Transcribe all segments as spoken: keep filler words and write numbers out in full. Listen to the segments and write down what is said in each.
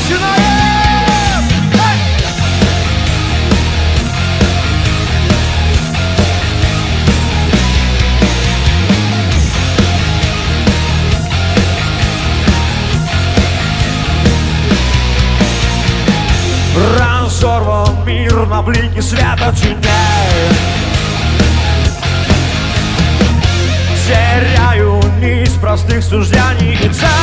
начинаем! Разорван мир на блике света теней. Теряю нить простых суждений и ценность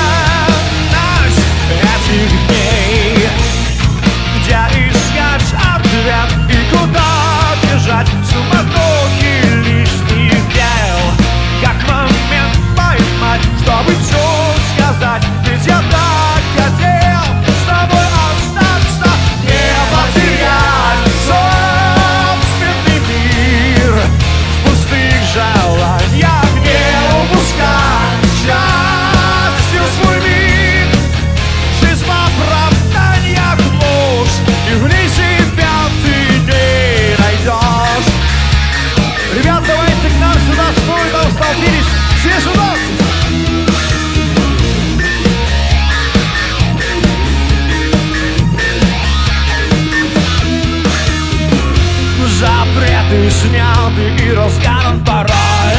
этих дней. Где искать ответ и куда бежать в суматохе лишних дел? Как момент поймать, чтобы все сказать? Ведь я так хотел с тобой остаться, не потерять собственный мир в пустых желаниях, не упускать счастье свой миг. Жизнь в оправданиях ложь, и в ней себя ты не найдешь. Ребят, давайте к нам сюда, что вы там столпились? Все сюда! Запреты сняты и разгадан порой.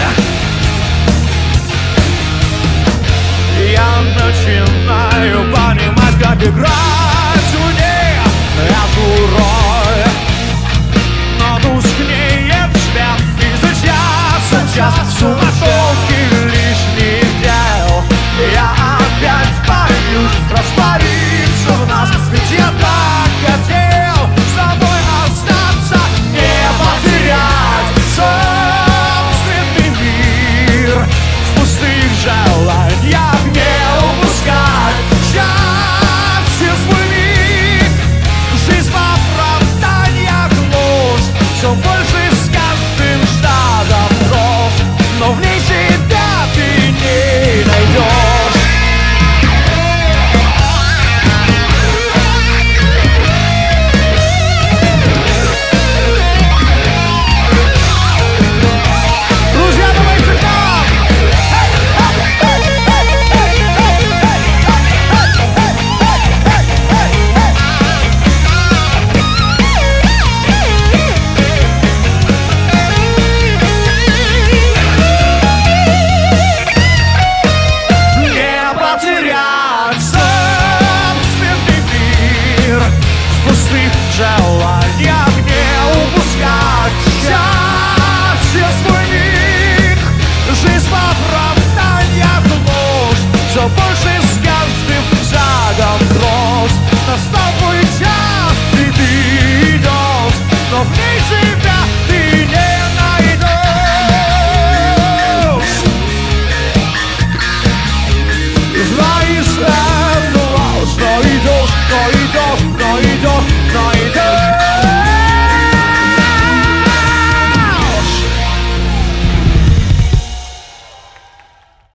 Я начинаю понимать, как играть у них эту роль. Но тускнеет свет, и за час, за час в суматохе лишних дел я опять боюсь раствориться в нас. Ведь я так хотел с тобой остаться, не потерять собственный мир в пустых желаниях, не упускать счастье свой миг. Жизнь в оправданиях ложь, все больше с каждым штатом дров, но в ней себя ты не найдешь. Друзья, давайте к нам! Не потерять собственный мир в пустых желаниях, не упускать счастье.